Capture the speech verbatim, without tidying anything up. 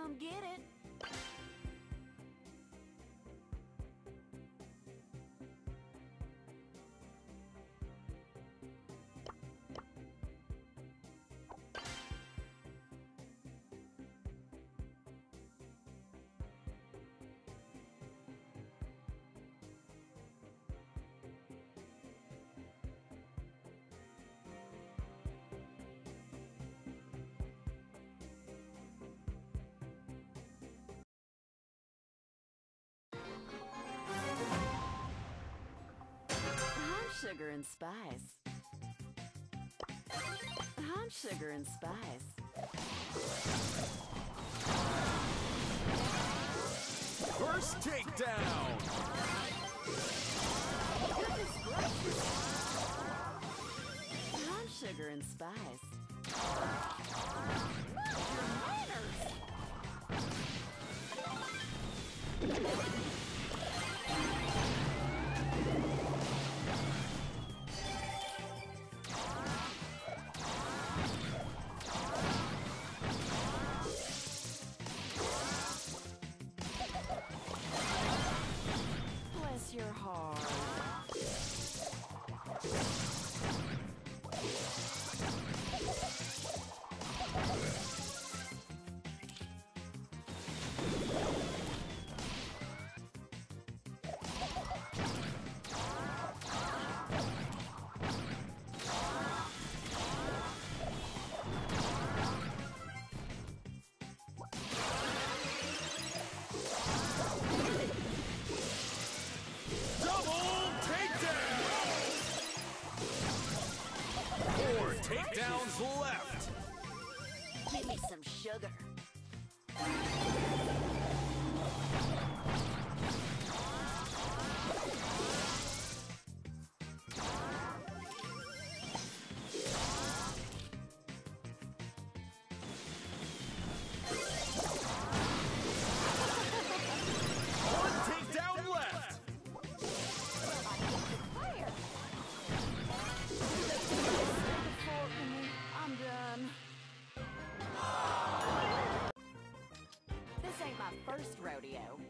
Come get it. Sugar and spice. I'm sugar and spice. First takedown! I'm sugar and spice. Bless your heart. Four takedowns left. Give me some sugar. One takedown left. I'm done. This ain't my first rodeo.